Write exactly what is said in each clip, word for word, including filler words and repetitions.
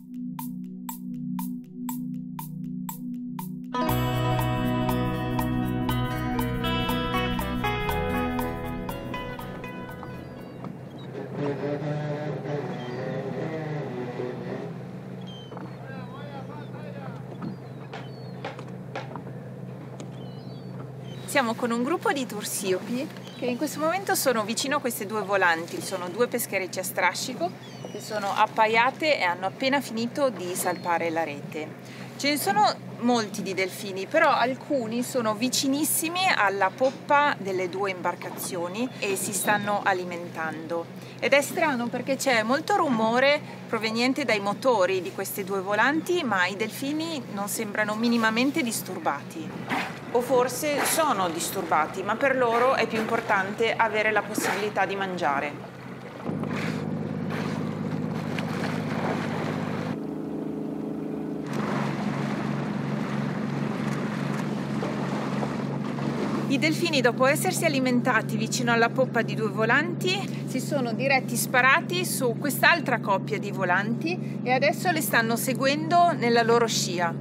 Siamo con un gruppo di tursiopi che in questo momento sono vicino a queste due volanti. Sono due pescherecci a strascico che sono appaiate e hanno appena finito di salpare la rete. Ce ne sono molti di delfini, però alcuni sono vicinissimi alla poppa delle due imbarcazioni e si stanno alimentando. Ed è strano perché c'è molto rumore proveniente dai motori di queste due volanti, ma i delfini non sembrano minimamente disturbati. O forse sono disturbati, ma per loro è più importante avere la possibilità di mangiare. I delfini, dopo essersi alimentati vicino alla poppa di due volanti, si sono diretti sparati su quest'altra coppia di volanti e adesso le stanno seguendo nella loro scia.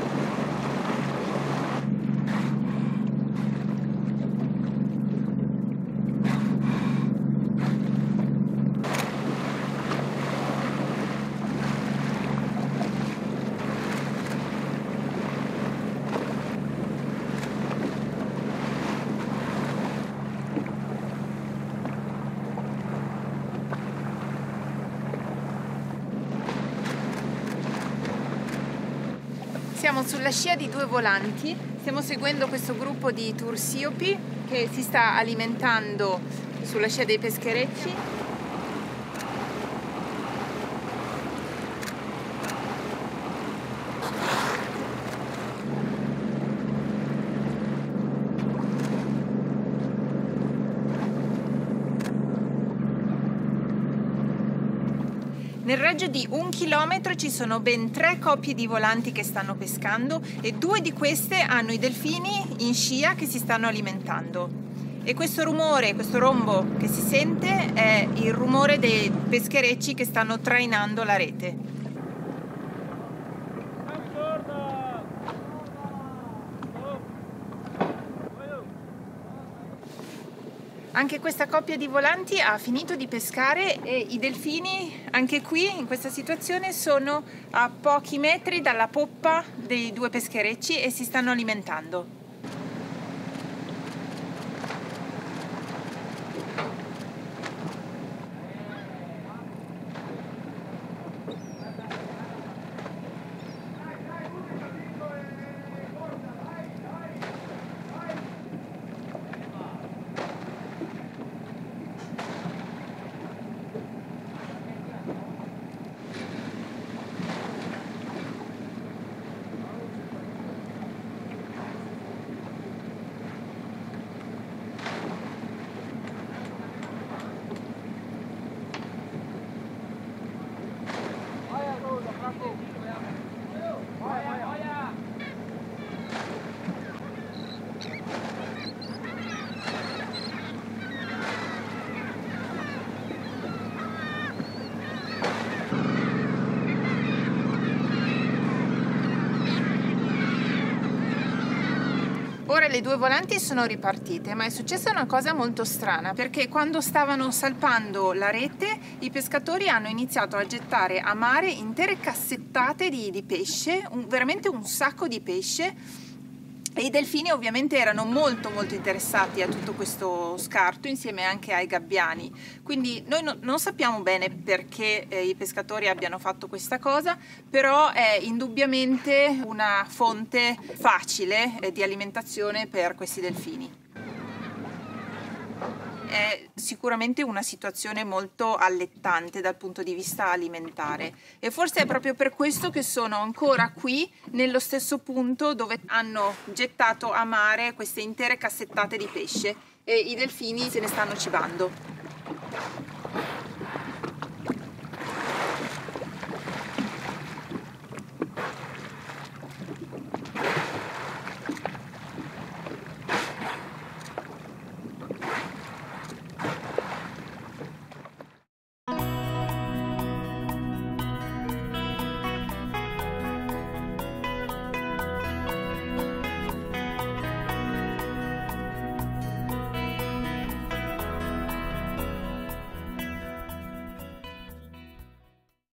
Siamo sulla scia di due volanti, stiamo seguendo questo gruppo di tursiopi che si sta alimentando sulla scia dei pescherecci. Nel raggio di un chilometro ci sono ben tre coppie di volanti che stanno pescando e due di queste hanno i delfini in scia che si stanno alimentando. E questo rumore, questo rombo che si sente è il rumore dei pescherecci che stanno trainando la rete. Anche questa coppia di volanti ha finito di pescare e i delfini, anche qui in questa situazione, sono a pochi metri dalla poppa dei due pescherecci e si stanno alimentando. Ora le due volanti sono ripartite, ma è successa una cosa molto strana, perché quando stavano salpando la rete i pescatori hanno iniziato a gettare a mare intere cassettate di, di pesce, un, veramente un sacco di pesce, e i delfini ovviamente erano molto molto interessati a tutto questo scarto insieme anche ai gabbiani. Quindi noi no, non sappiamo bene perché eh, i pescatori abbiano fatto questa cosa, però è indubbiamente una fonte facile eh, di alimentazione per questi delfini. È sicuramente una situazione molto allettante dal punto di vista alimentare e forse è proprio per questo che sono ancora qui nello stesso punto dove hanno gettato a mare queste intere cassettate di pesce e i delfini se ne stanno cibando.